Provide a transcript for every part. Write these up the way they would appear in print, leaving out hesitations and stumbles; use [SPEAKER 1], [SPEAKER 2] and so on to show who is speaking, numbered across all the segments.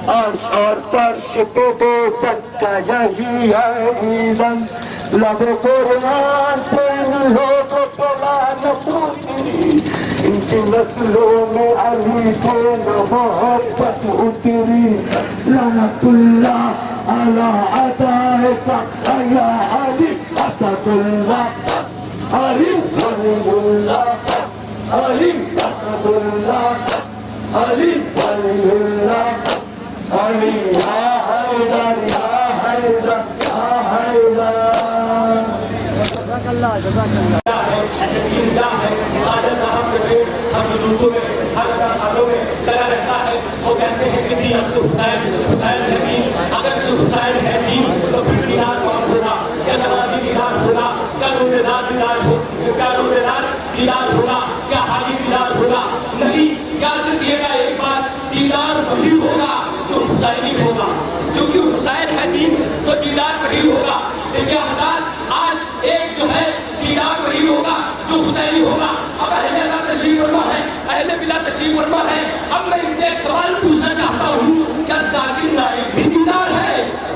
[SPEAKER 1] अर्श और फर्श पे दो सबका यही है ईलन। लबे कुरान से लोगों पे लानत उतरी, इनकी नस्लों में अली से न मोहब्बत उतरी। लानतुल्लाह अला अदाएका या अली असदुल्लाह, अली वलीउल्लाह, अली असदुल्लाह, अली वलीउल्लाह, अली या हैदर या हैदर या हैदर। जज़ाकल्लाह जज़ाकल्लाह। ख्वाजा साहब का शेर हम जुलूसों में हर खानों में लगा रहता है। वो कहते हैं कि दीन तो हुसैन, हुसैन है दीन। अगर जो हुसैन है दीन तो फिर दीदार कौन होगा? क्या नमाजी दीदार होगा? क्या रोजेदार दीदार हो? क्या रोजेदार दीदार होगा? क्या हाजी दीदार होगा? नहीं, याद रखिएगा एक बात, दीदार वही होगा जो हुसैनी होगा। क्योंकि हुसैन है दीन तो दीदार वही होगा। देखिए हज़रात, आज एक जो है दीदार वही होगा जो हुसैनी होगा। अब अहले अल्लाह तशरीफ फरमा है, अहले बिला तशरीफ फरमा है। अब मैं इनसे एक सवाल पूछना चाहता हूँ, क्या जाकिर नाइक भी दीदार है?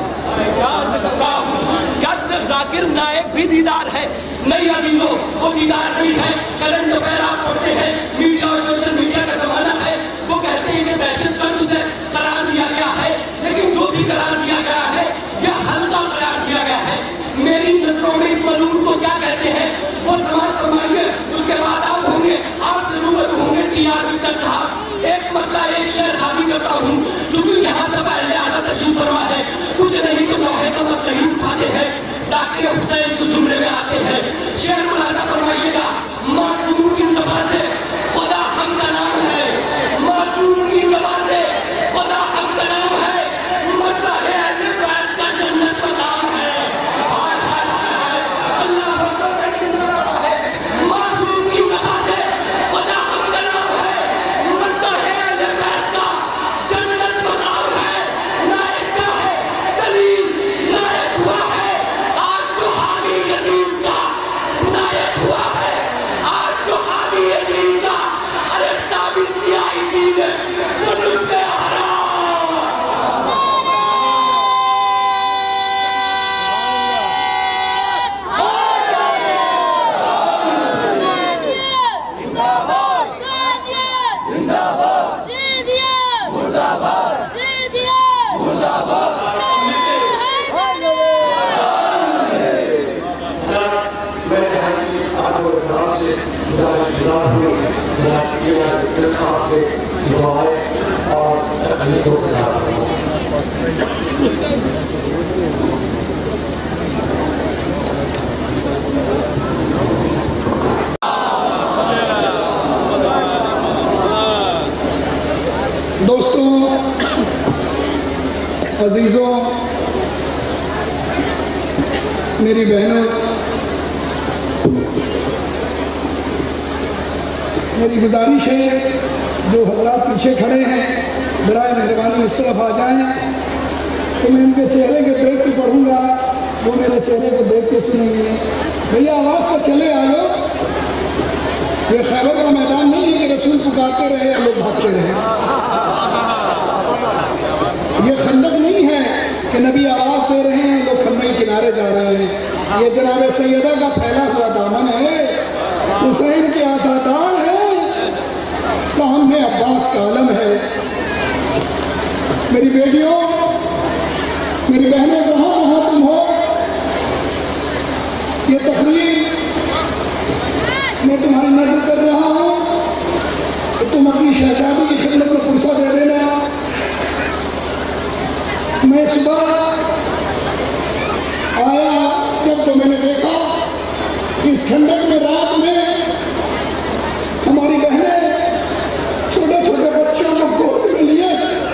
[SPEAKER 1] क्या जाकिर नाइक भी दीदार है? नहीं अजीजों, वो दीदार नहीं है। करंट अफेयर आप पढ़ते हैं, मीडिया और सोशल मीडिया का जमाना है। वो कहते हैं इसे दहशतगर्द उसे करार दिया गया है, लेकिन जो भी करार दिया गया है यह हल्का करार दिया गया है। मेरी नजरों में इस मलून को क्या कहते हैं वो समाज फरमाइए, उसके बाद आप होंगे, आपसे रूबरू होंगे कि यार विक्टर साहब एक मतलब एक शेर हाजिर करता हूँ, क्योंकि यहाँ सब अहले आला तशरीफ फरमा है। कुछ नहीं तो लोहे का मतलब ही उठाते हैं, जाकिर हुसैन के जुमरे में आते हैं। शेर मुलाजा फरमाइएगा, मासूम की ज़बान से खुदा हम का नाम है, मासूम की ज़बान से खुदा हम का नाम है, मतलब है अहले बैत का जन्नत का नाम है।
[SPEAKER 2] दोस्तों, अजीजों, मेरी बहनों, मेरी गुजारिश है जो हजरात पीछे खड़े हैं बराए मेहरबानी इस तरफ आ जाएं, तो मैं इनके चेहरे के देख के पढ़ूंगा, वो मेरे चेहरे को देख के सुनेंगे। भैया आवाज़ को चले आयो, ये खैबर का मैदान नहीं है कि रसूल पुकारते रहे या लोग भागते रहे। ये खंदक नहीं है कि नबी आवाज़ दे रहे हैं लोग खंदक के किनारे जा रहे हैं। ये जनाब सैयदा का फैला हुआ दामन है, हुसैन के आज़ादार है, सामने अब्बास का आलम है। मेरी बेटियों, मेरी बहनें, जहाँ जहाँ तुम हो, ये तकरीर मैं तुम्हारी नजर कर रहा हूँ, तो तुम अपनी शहजादी की खिदमत में पुरसा दे देना। मैं सुबह आया जब तो मैंने देखा इस खंडक में रात में हमारी बहनें छोटे छोटे बच्चों को गोद में लिए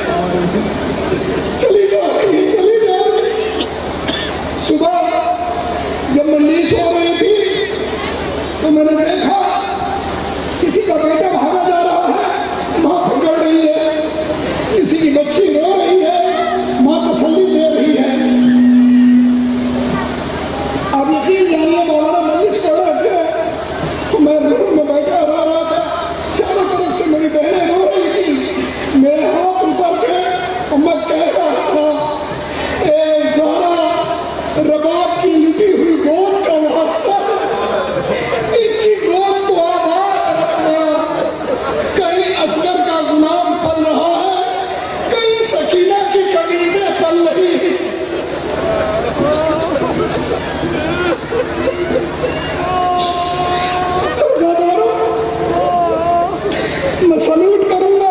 [SPEAKER 2] चली जा रही। सुबह जब मंडलीस हो रही थी तो मैंने देखा किसी का बेटा भागा जा रहा है, माँ पकड़ रही है, किसी की बच्ची रो रही है, माँ तसल्ली दे रही है। आप यकीन जानिए मौलाना मजलिस पढ़ रहे थे तो मैं रूम में बैठा रहा था, चारों तरफ से मेरी बहनें रो रही थी, मेरे हाथ ऊपर के और मैं पल नहीं। मैं सल्यूट करूंगा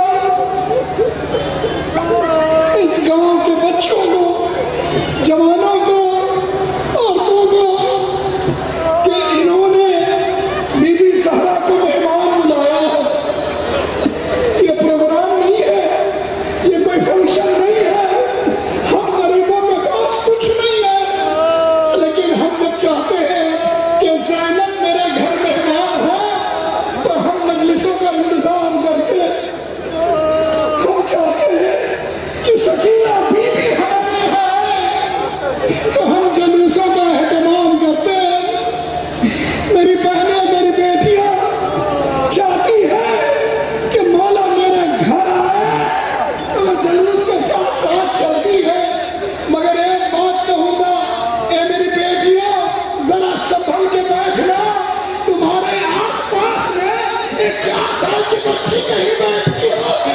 [SPEAKER 2] इस गांव के बच्चों को, जवानों को, औरतों को कि इन्होंने बीबी ज़हरा को मेहमान बुलाया है। ये प्रोग्राम नहीं है, ये कोई फंक्शन नहीं है, हम गरीबों के पास कुछ नहीं है, लेकिन हम जब चाहते हैं कि ज़ैनब मेरे घर मेहमान हो तो हम मजलिसों का इंतजाम करके हम चाहते हैं कि सकीना बीबी हमारी है तो हम जुलूसों का एहतमाम करते हैं। मेरी बहनें, मेरी बेटियां चाहती है कि मौला मेरे घर आए तो जुलूस के साथ साथ चलती है। मगर एक बात कहूंगा, ए मेरी बेटियों, जरा संभल के बैठना। तुम्हारे आसपास में एक 4 साल की बच्ची कहीं बैठती होगी।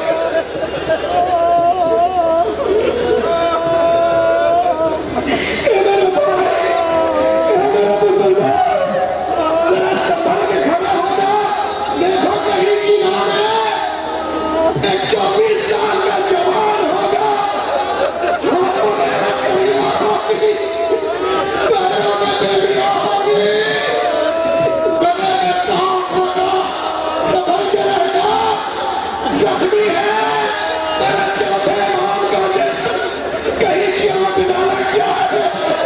[SPEAKER 2] ए मेरे भाई, ए मेरे बुजुर्गों, जरा संभल के खड़े होना। देखो कहीं किनारे एक 24 साल का जवान होगा, हाथों में हथकड़ियां होगी, पैरों में बेड़ियां होगी, गले में ताव होगा। संभल के रहना, जख्मी है तेरा चौथे इमाम का जिस्म, कहीं चोट ना लग जाए।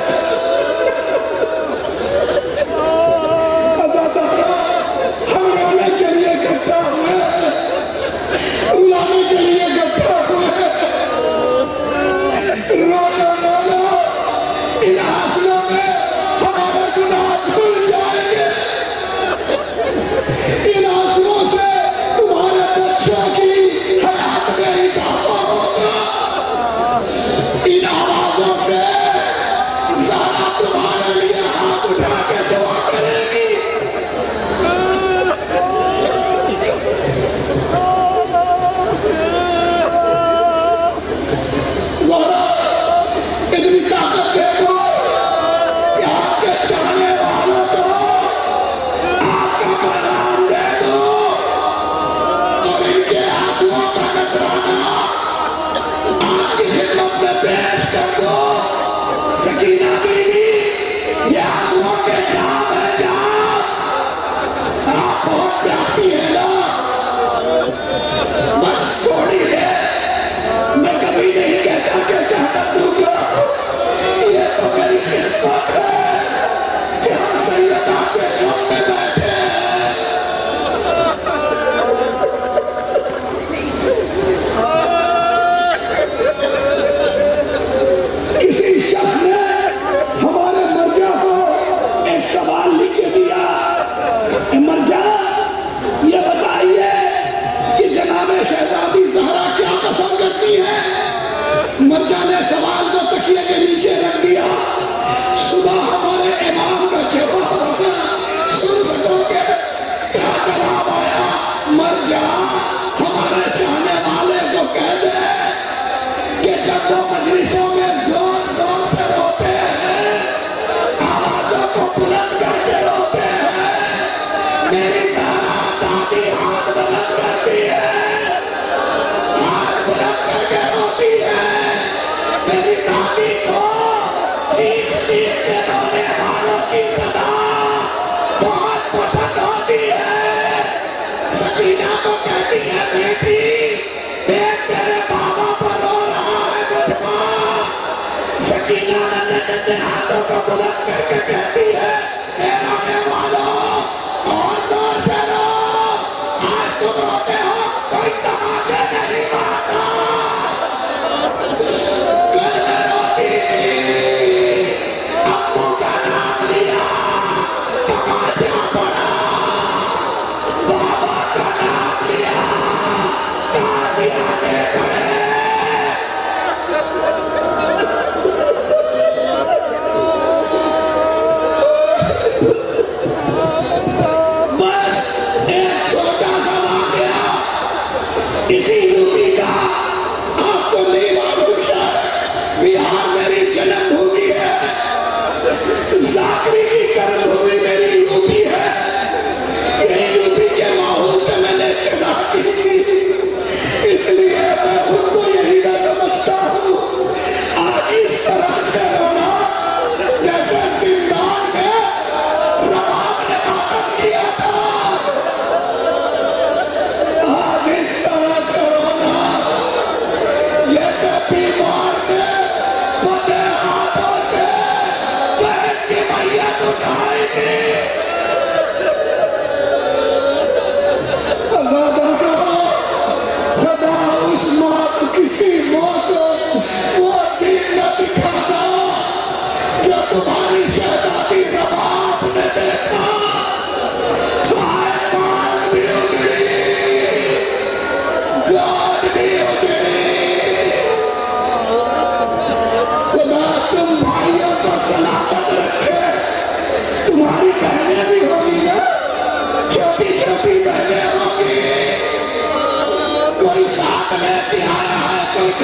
[SPEAKER 2] अज़ादारा, हम रोने के लिए इकट्ठा हुए, रुलाने के लिए इकट्ठा हुए। रो लो, रो लो, इन आंसुओं में हमारे गुनाह धुल जाएंगे। इन आंसुओं से तुम्हारे बच्चों की हयात में इजाफा होगा। इन आवाजों से ज़हरा तुम्हारे लिए हाथ उठा के दुआ करेगी। ज़हरा, इतनी ताकत देखो कि आपके चाहने वालों को आपका पैगाम दे दो और इनके आंसुओं का नजराना आपकी खिदमत में पेश कर दो। सकीना बीबी, ये आंसुओं के जाम है, जाम। आप बहुत प्यासी है ना, बस थोड़ी है। मैं कभी नहीं कहता कि शहादत दूंगा, ये तो मेरी किस्मत है कि हम सैयदा के गम में बैठे हैं। किसी शख्स ने हमारे मर्जा को एक सवाल लिख के दिया, मर्जा ये बताइए कि जनाब शहजादी ज़हरा क्या पसंद करती है। मर्जा ने सवाल को तकिए के नीचे रख दिया। सुबह हमारे इमाम का जवाब आया, सुन सकोगे क्या जवाब आया? मर्जा हमारे चाहने वाले को कह दे कि जब वो मजलिसों में जोर जोर से रोते हैं, आवाजों को बुलंद करके रोते हैं, मेरी ज़हरा दादी हाथ बुलंद करती है, हाथ बुलंद करके रोती है। मेरी दादी को चीख चीख के रोने वालों की सदा बहुत पसंद होती है। सकीना को कहती है, बेटी देख तेरे बाबा पर रो रहा है मुझको। सकीना नन्हे हाथों को बुलंद करके कहती है, ए रोने वालों और जोर से रो, आज तुम रोते हो कोई तमाचे नहीं मारता। कल मैं रोती थी, अब्बू का नाम लिया, तमाचा पड़ा, बाबा का नाम लिया, ताज़ियाने पड़े।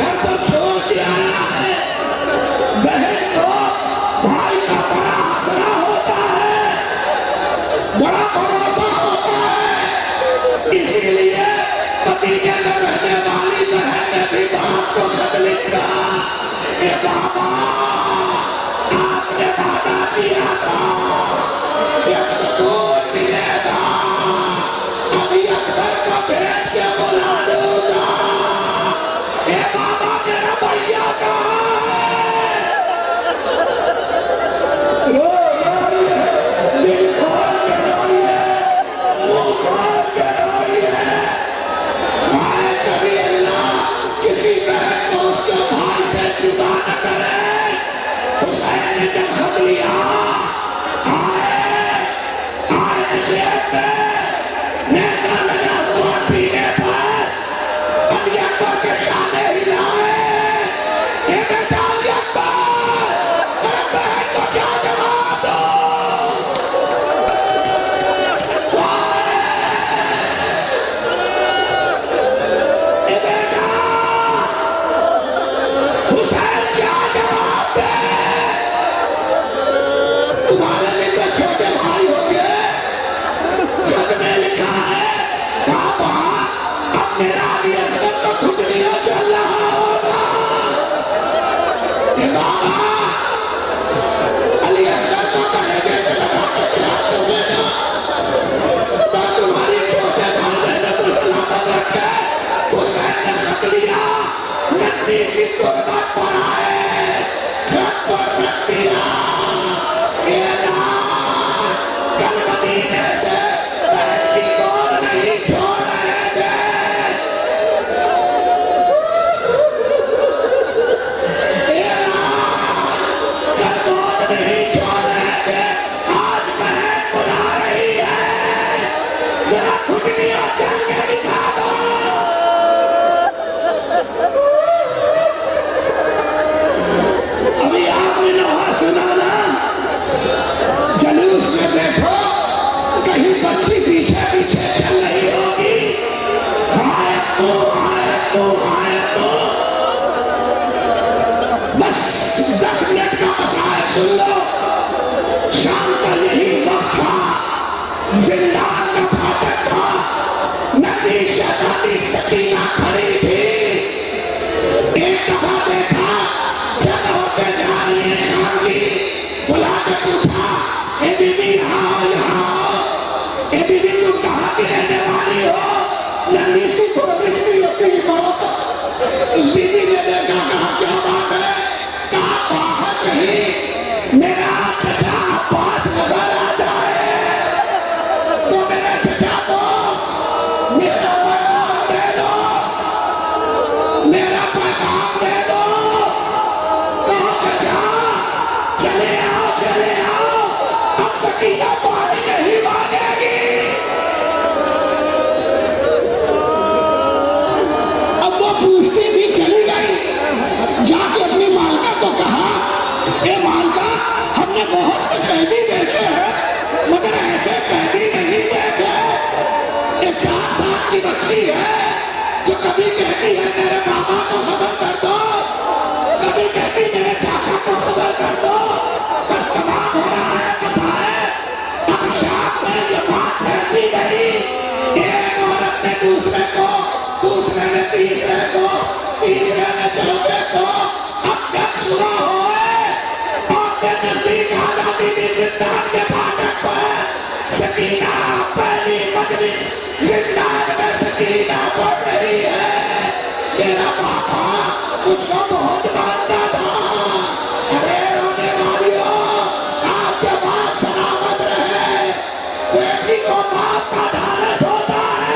[SPEAKER 2] घर पर छोड़ के आया है। बहन को भाई का बड़ा आसरा होता है, बड़ा भरोसा होता है। इसीलिए पति के न रहने वाली बहन ने भी बाप को खत लिखा, ये बाबा आपने वादा किया था जब सुकून मिलेगा अभी अकबर का बेच के बुला लूंगा। ये बाबा मेरा भैया का रो रही है, दिल खोल के रोइए, मुंह खोल के रोइए। भाई कभी अल्लाह किसी बहन को उसके भाई से जुदा न करे। हुसैन ने जब खत लिया आए जेब में नेज़ा लगा हुआ सीने पर, अली अकबर के शाने हिलाए, ये बेटा अली अकबर, मेरे बहन को क्या जवाब दो। ये बेटा हुसैन क्या जवाब दे। तुम्हारे लिए छोटे भाई होंगे, खत में लिखा है बाबा अब मेरा लिए सब तो घुटनिया चल रहा होगा। ये बाबा अली असगर को कहे जैसे लगा के प्यार करेगा, तो तुम्हारी छोटे भाई ने तो सलामत रखे। हुसैन ने खत लिया, नन्ही सी तुरबत पर आए, खत पर रख दिया, कल मदीने से बहन की गोद नहीं छोड़ रहे थे। कल गोद नहीं छोड़ रहे थे, आज बहन बुला रही है, जरा घुटनियां चल के दिखा दो। अभी आपने लोहा सुना ना, जलूस में देखो कहीं बच्ची पीछे पीछे चल रही होगी, हाय तो हाय तो हाय तो। बस 10 मिनट का मसाला सुन लो। शाम का यही वक्त था, जिंदान का फाटक था, नबी शहजादी सकीना खड़ी थी। एक दफा देखा जब होते जा रही है शाम की, बुला के पूछा ए बीबी यहाँ ए बीबी तुम कहाँ की रहने वाली हो। नन्ही सी गोरी सी अपनी बात, उस बीबी ने देखा कहा क्या बात है, कहा बाहर कहीं मेरा चचा अब्बास नजर आ जाए तो मेरे चचा को मेरा पैगाम दे दो, मेरा पैगाम दे दो। कहा चचा चले आओ चले आओ, अब सकीना पानी नहीं मांगेगी। अब वो पूछती भी चली गई, जाके अपनी मालका को कहा ए मालका हमने बहुत से कैदी देखे हैं मगर ऐसे कैदी नहीं देखे। एक 4 साल की बच्ची है जो कभी कहती है मेरे मामा को खबर कर दो, कभी कहती मेरे चाचा को खबर कर दो। बस सवाल हो रहा है मसाए, अब शाम में ये बात फैलती गई, एक औरत ने दूसरे को, दूसरे ने तीसरे को, तीसरे ने चौथे को। अब जब सुना हो नजदीक आ जाती थी जिंदान के फाटक पर, सकीना पहली मजलिस जिंदान में सकीना पढ़ रही है। मेरा पापा उसको बहुत मानता था। अरे रोने वालियों, आपके बाप सलामत रहे, बेटी को बाप का ढालस होता है।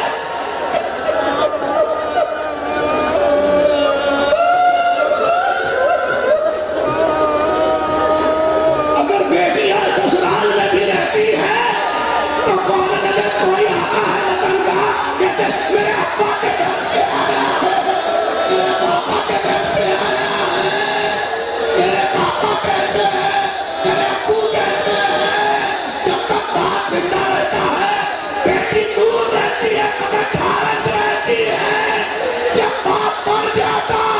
[SPEAKER 2] अगर बेटियां ससुराल में भी रहती है तो कौन नजर कोई आता है नजर का, कहते मेरे अब्बा के घर से आया है, मेरे पापा के घर से आया है, मेरे पापा कैसे है, मेरे अब्बू कैसे है। जब तक बाप जिंदा रहता है बेटी दूर रहती है मगर ढालस रहती है। जब बाप मर जाता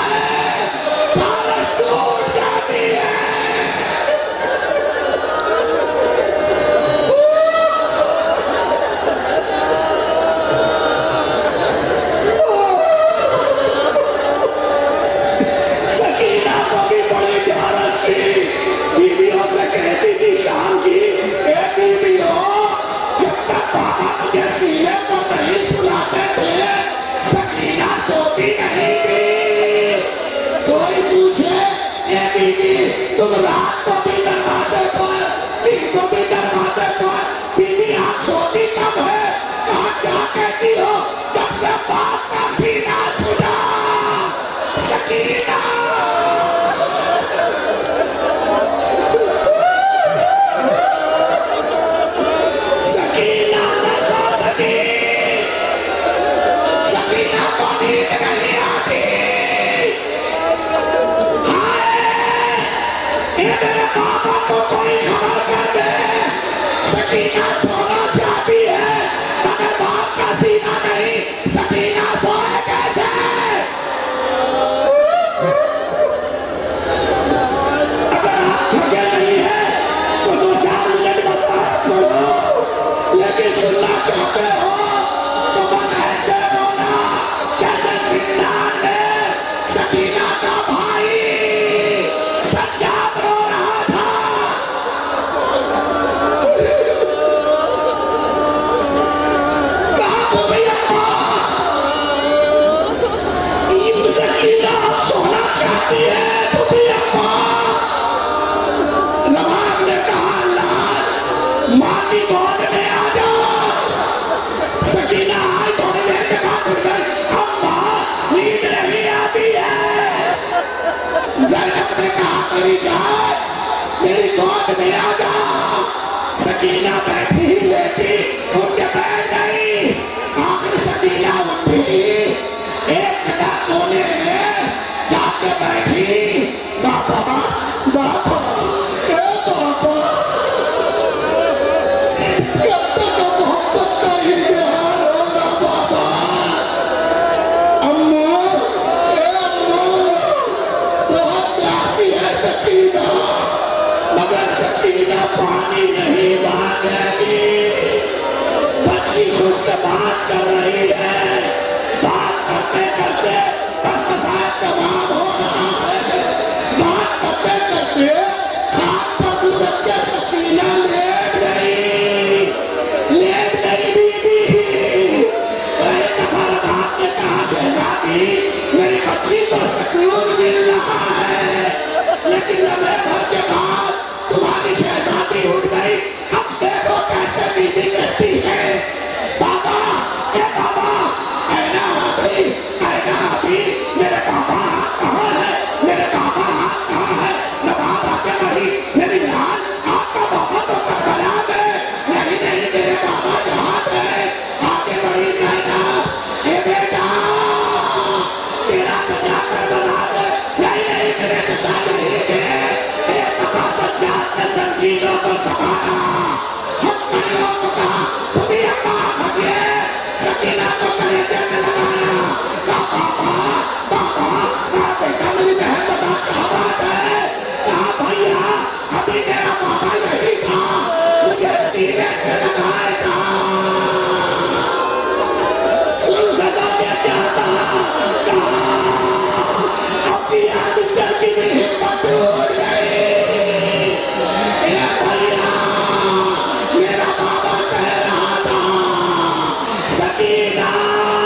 [SPEAKER 1] बीवी, तुम रात को भी दरवाजे पर, दिन को भी दरवाजे पर, बीवी आप सोती कब है? कहाँ क्या कहती हो? जब से बाप का सीना छूटा। सकीना सकीना न सो सकी, सकीना को नींद नहीं आती। मेरे पापा को कोई खबर कर दे। सकीना सोना चाहती है मगर बाप का सीना नहीं। सकीना सोए कैसे? अगर आप थके नहीं है तो 2-4 मिनट मसाज करो, लेकिन सुनना चाहते हो तो बस ऐसे रोना जैसे सिंदार ने सकीना का भाई सज्जाद रो रहा था। कहा भैया सकीना सोना चाहती है तो भैया नवाब ने कहा लाल माँ की गोद में आ जाओ। सकीना आई थोड़ी देर के बाद उठ गई। अम्मा नींद नहीं आती है। ज़ैनब ने कहा मेरी जान मेरी गोद में आ जाओ। सकीना बैठी ही लेटी उनके बैठ गई। आखिर सकीना उठी एक जगह कोने में जाके बैठी। बाबा बाबा ए बाबा कब तक मोहब्बत का इजहार होगा बाबा। अम्मा ए अम्मा बहुत प्यासी है सकीना, मगर सकीना पानी नहीं मांगेगी। बच्ची खुद से बात कर रही है। बात करते करते बस साथ कबाब हो रहा है। बात करते करते खाट पर लुढ़क के सकीना लेट गई बीवी। अरे बात ने कहा शहजादी मेरी बच्ची को सुकून मिल रहा है, लेकिन लंबे भर के बाद तुम्हारी शहजादी उठ गई। अब देखो कैसे बीवी कहती है बाबा ए बाबा ऐना अभी मेरे पापा कहाँ है? मेरे पापा कहाँ है? नवाब आके नहीं मेरी जान आपका पापा तो करबला में। नहीं नहीं मेरे पापा जहाँ थे आके बड़ी जाना ए बेटा तेरा चचा करबला में। नहीं नहीं मेरे चचा नहीं थे। एक दफा सज्जाद ने जंजीरों को संभाला। हम कईयों को कहा तुम्हें अम्मा भगिए। सकीना को कलेजे में लगाया। पापा बेटा मेरी बहन बता क्या बात है? कहा भैया अभी मेरा पापा यही था, मुझे सीने से लगाया था। सुन सका क्या था? अपनी आदत की भी हिम्मत टूट गई। भैया मेरा पापा कह रहा था सकीना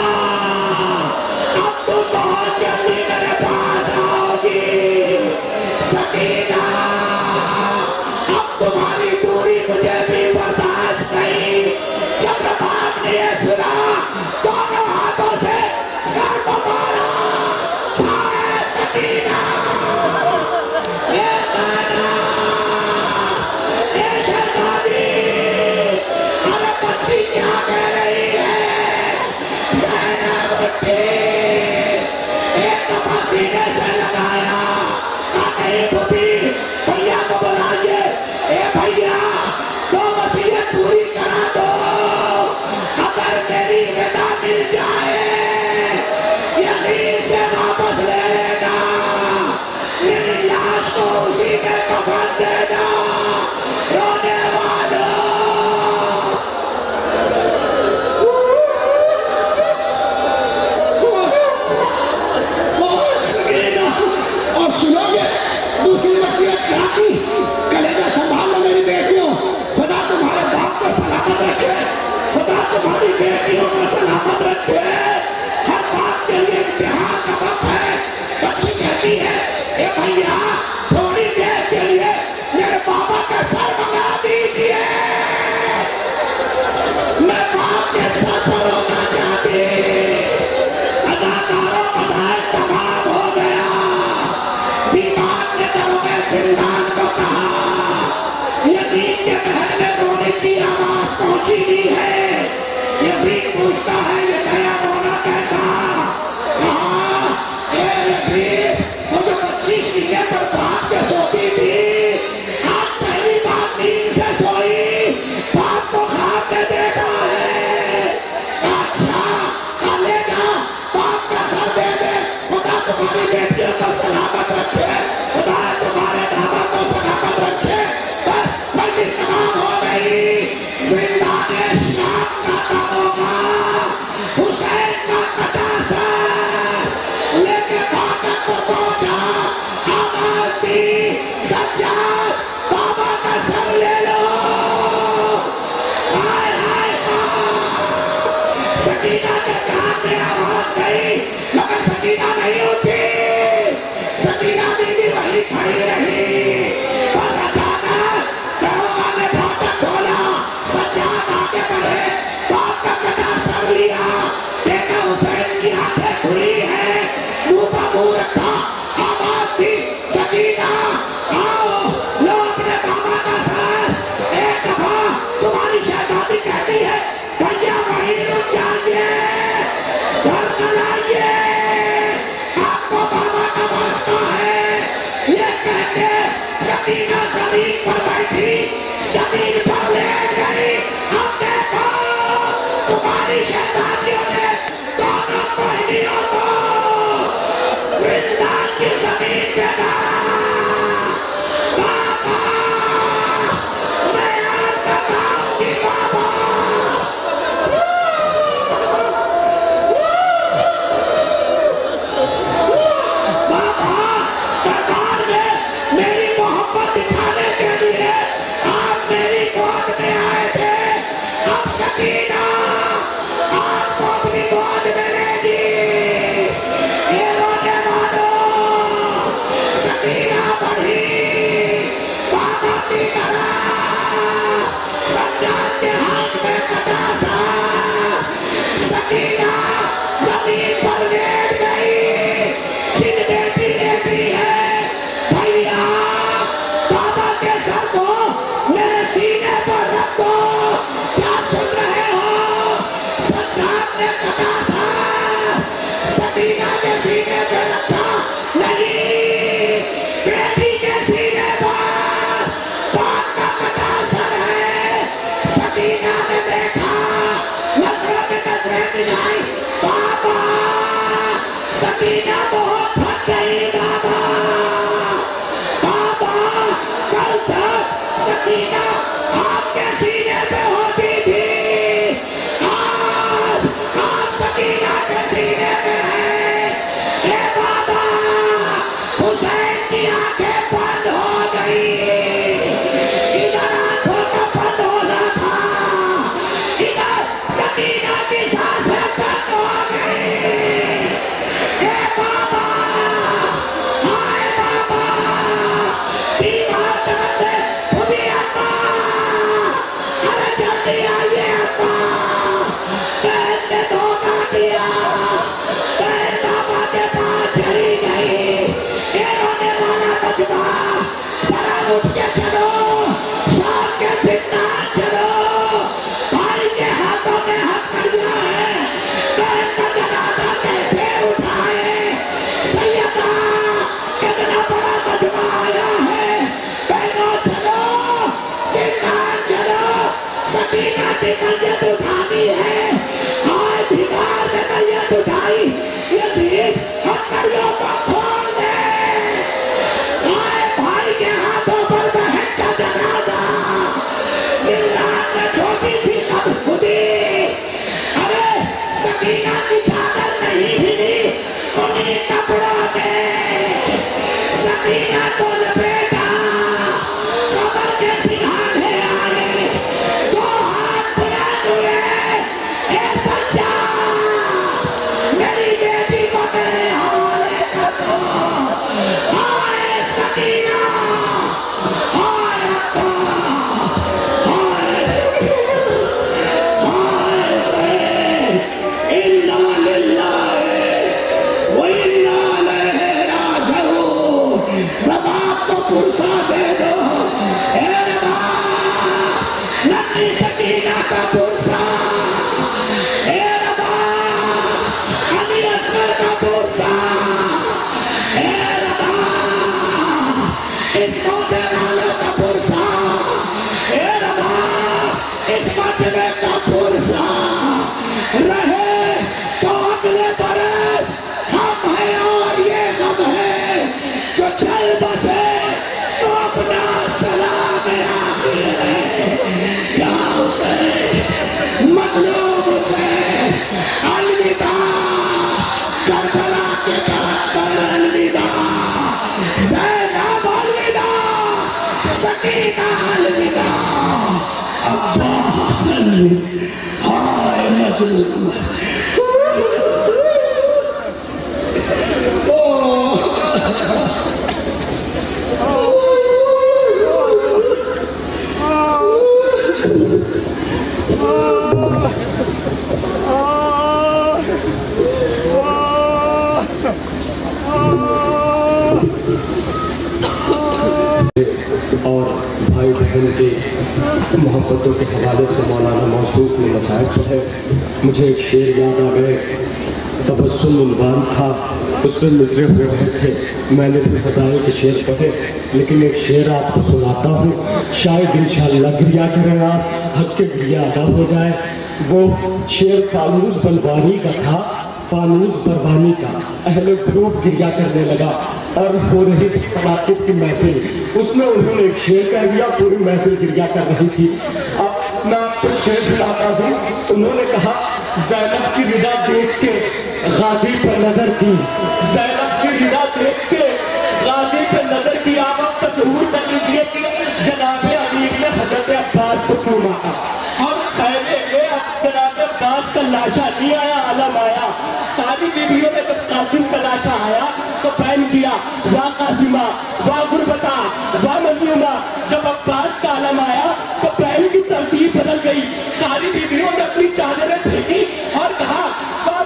[SPEAKER 1] अब तो बहुत जल्दी मेरे पास आओगी। सकीना अब तुम्हारी दूरी मुझे भी बर्दाश्त नहीं। चंद्रभाग ने यह सुना दोनों हाथों से सर को मारा। सकीना शहजादी अरे बच्ची क्या कह रही है? ज़ैनब उठी एक दफा सीने से लगाया। भैया को बुलाइए। ए भैया 2 वसीयत पूरी करा दो। अगर मेरी बेटा मिल जाए यहीं से वापस ले लेना। मेरी लाश को उसी में कफन देना। रोने वालों और सुनोगे दूसरी वसीयत क्या की? कलेजा संभाल लो मेरी बेटियों। खुदा तुम्हारे बाप को सलामत रखे। खुदा तुम्हारी बेटियों को सलामत रखे। हर बात के लिए इम्तिहान का वक्त है। बच्ची कहती है ए भैया
[SPEAKER 3] आवाज़ी सज्जाद बाबा का सर ले लो। हाय हाय सकीना के कान में आवाज गई मगर सकीना नहीं उठी। सकीना बीवी वही खड़ी रही। बस अचानक दरोगा ने फाटक खोला। सज्जाद आगे बढ़े, बाप का कटा सर लिया। देखा हुसैन की आंखें खुली है, मुंह पर मुंह रखा। आवाज दी सकीना आओ लो अपने बाबा का सर। एक दफा तुम्हारी शहजादी कहती है भैया वहीं रुक जाइए, सर बनाइए, आपको बाबा का वास्ता है। ये कहते सकीना जमीन पर बैठी, जमीन पर ले गई। अब देखो तुम्हारी शहजादियों ने दोनों बहनियों को जिंदा की जमीन पे डाला। बाबा मैं आपका खाऊंगी बाबा। बाबा दरबार में मेरी मोहब्बत दिखाने के लिए आप मेरी गोद में आए थे। अब सकीना आपको अपनी गोद में लेगी। ये रोने वालों सकीना बढ़ी बाबा की तरह। सज्जाद के हाथ में कटासा। सकीना जमीन पर लेट गई। जिन बेटी लेटी है भैया बाबा के सर को मेरे सीने पर रखो। क्या सुन रहे हो? सज्जाद ने कटासा सकीना के सीने पे रखा। नहीं, बेटी के सीने पर बाप का कटासा है। सकीना ने देखा, नजरों में नजरें मिलाई। बाबा सकीना बहुत थक गई बाबा। बाबा कल तक सकीना आपके सीने पे होती थी, आज आप सकीना के सीने पे है। हे बाबा हुसैन की आंखें बंद हो गई। इधर आंखों का बंद होना था, इधर सकीना की सांसें बंद हो गई। हे बाबा हाय बाबा बीमार करते खुदी अम्मा। अरे जल्दी आइए अम्मा। बहन ने धोखा दिया, बहन बाबा के पास चली गई। ये रोने वाला बचवा जरा उठ के चलो, शाम के जितना चलो। भाई के हाथों में हथकड़ियां है, बहन का जनाजा कैसे उठाए? सैयदा कितना बड़ा बचवा आया है। बहनों चलो, जितना चलो। सकीना की मैयत उठानी है। आज भिखार ने मैयत उठाई। यजीद हथकड़ियों को खोल दे। आए भाई के हाथों पर बहन का जनाजा। जिल्लात में छोटी सी कब्र खुदी। अरे सकीना की चादर नहीं हिली, उन्हीं कपड़ों में सकीना को लपेटा। कब्र के सिरहाने आए, दो हाथ बुलंद हुए। ए सज्जाद मेरी बेटी को मेरे हवाले कर दो। हाय सकीना, हाय अब्बा, हाय हुसैन। इन्ना लिल्लाहि व इन्ना इलैहि राजिऊन। रबाब को पुरसा दे दो। ए रबाब नन्ही सकीना का पुरसा। ए रबाब अली असगर का पुरसा। ए रबाब इस मौजे वालों का पुरसा। ए रबाब इस मजमे का पुरसा। रहे तो अगले बरस हम हैं और ये गम है जो चल बसे तो अपना सलाम आखिर है। क्या हुसैन मजलूम से अलविदा। करबला के 72 अलविदा। ज़ैनब सकीना अलविदा अब्बास हाय मजलूम
[SPEAKER 4] और भाई बहन के मोहब्बतों के हवाले से मौलाना मौसूफ ने मसाइल है। मुझे एक शेर याद आ गए, तबस्सुम उन्वान था, उस पर मिसरे हुए रहे थे। मैंने भी बताया कि शेर पढ़े, लेकिन एक शेर आपको सुनाता हूँ, शायद इंशाअल्लाह गिरिया करें आप, हक के गिरिया अदा हो जाए। वो शेर फानूस बनवानी का था, फानूस बरवानी का। अहले ग्रुप गिरिया करने लगा और हो रही थी तनाकुब की महफिल, उसमें उन्होंने एक शेर कह दिया, पूरी महफिल गिरिया कर रही थी। अब मैं आपको शेर सुनाता हूँ। उन्होंने कहा, ज़ैनब की रिदा देख के गाजी पर नजर की, ज़ैनब की रिदा देख के गाजी पर नजर की। आप तस्वीर कर लीजिए कि जनाब अमीर ने हजरत अब्बास को क्यों मारा, और पहले में जनाब अब्बास का लाशा नहीं आया, आलम आया। सारी बीवियों में जब कासिम का लाशा आया तो बैन किया, वाह कासिमा, वाह गुरबता, वाह मजलूमा। जब अब्बास का आलम आया तो बैन की तरतीब बदल गई। सारी बीवियों ने अपनी चादरें फेंकी और कहा, वाह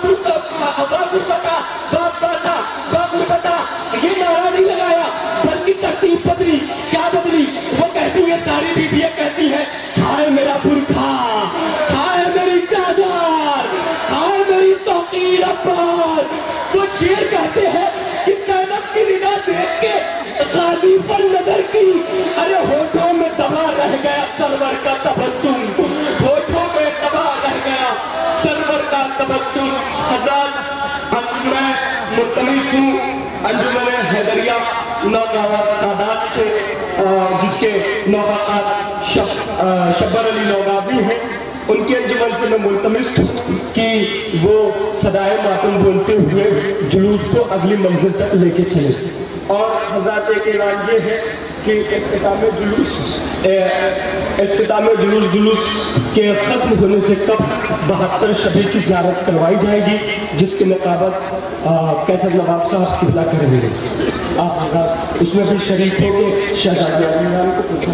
[SPEAKER 4] गुरबता, वाह अब्बासा, वाह गुरबता। ये नारा नहीं लगाया, बल्कि तरतीब बदली। क्या बदली? वो कहती है, सारी बीवियां कहती है, हाय मेरा बुरखा, हाय मेरी चादर, हाय मेरी तौकीर अब्बास। वो शेर कहते हैं कि ज़ैनब की रिदा देख के गाजी पर नजर की। अरे होठों में दबा रह गया सरवर का तबस्सुम, होठों में दबा रह गया सरवर का तबस्सुम। हज़रत मैं मुल्तमिस हूँ अंजुमन हैदरिया नौगावा सादात से, जिसके नौगात शब्बर अली नौगावी हैं, उनके अंजुमन से मैं मुल्तमिस हूँ कि वो सदाए मातम बोलते हुए जुलूस को अगली मंजिल तक लेके चले। और हज़रत एक ऐलान ये है कि इख्तिताम जुलूस के ख़त्म होने से कब 72 शबी की ज़ियारत करवाई जाएगी, जिसके मुताबिक कैसर नवाब साहब किबला करेंगे। आप उसमें भी शरीक होंगे। शहजादी अलीराम को पूछा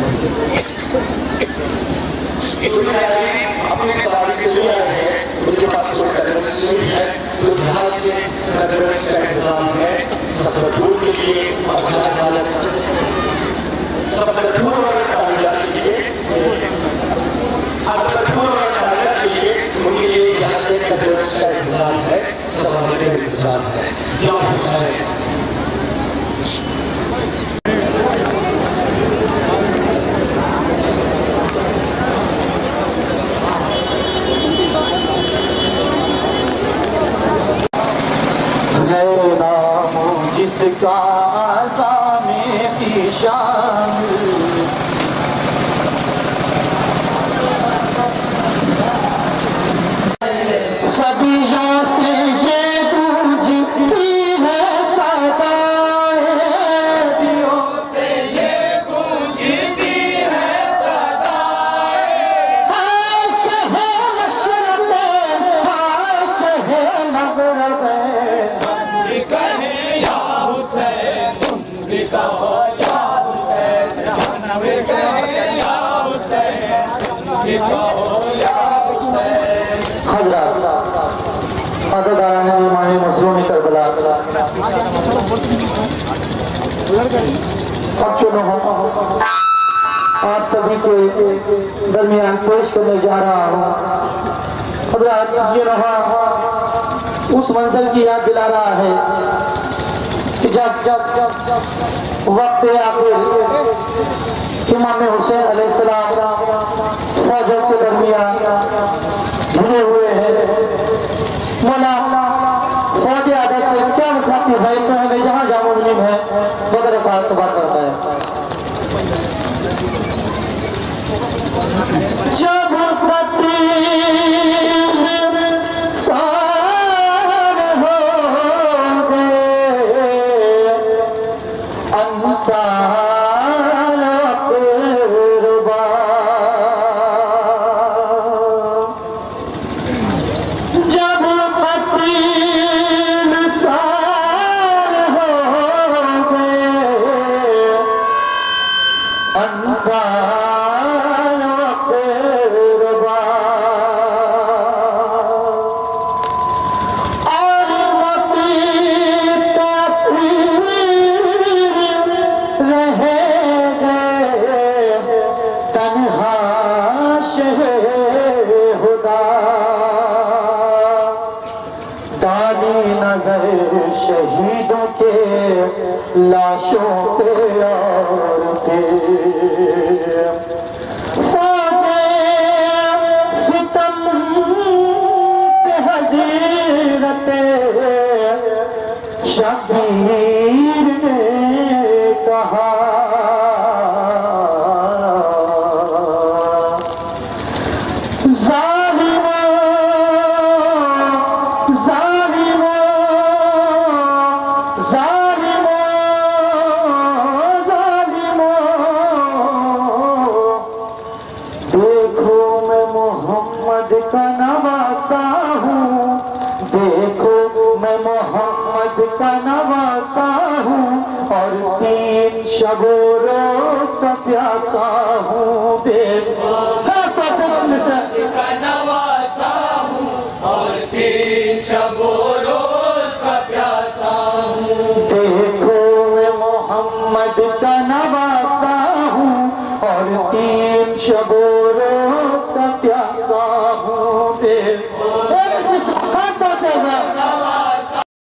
[SPEAKER 3] अपनी सवारी के लिए आए हैं, उनके पास कोई कदरस नहीं है, तो यहाँ से कदरस का इंतजाम है सफरपुर के लिए और सफरपुर और टालिया के लिए, अकबरपुर और टालिया के लिए उनके लिए यहाँ से कदरस का इंतजाम है, सवारी का इंतजाम है। क्या हुसैन
[SPEAKER 5] जिसका आज़ामे की शान, सदियों से ये गूंजती है सदाएं, सदियों से ये गूंजती है सदाएं। हाय शहे मशरक़ में, हाय शहे मग़रिब में, कहे या हुसैन, तुम भी कहो या हुसैन, जानवे कहे या हुसैन, तुम भी कहो या हुसैन। हज़रत अज़दारान इमाम मज़लूम करबला, अब चुनो आप सभी के दरमियान पेश करने जा रहा हूँ। हज़रत ये रहा उस मंजिल की याद दिला रहा है कि जब वक्त आखिर इमाम हुसैन अलैहिस्सलाम फौजों के दरमियान घिरे हुए हैं। मौला फौज आदत से क्या मुखातिब है, इसमें हमें जहाँ जहाँ मुस्लिम है बदर का सवाल करता है। जब लाशों पे और के फौजे सितम से हजीरते शबीर ने कहा का नवासा हूँ और 3 शबो रोज का प्यासा हूँ। देखो का
[SPEAKER 1] नवासा हूँ और 3 शबो रोज का प्यासा हूँ।
[SPEAKER 5] देखो मैं मोहम्मद का नवासा हूँ और 3 शबो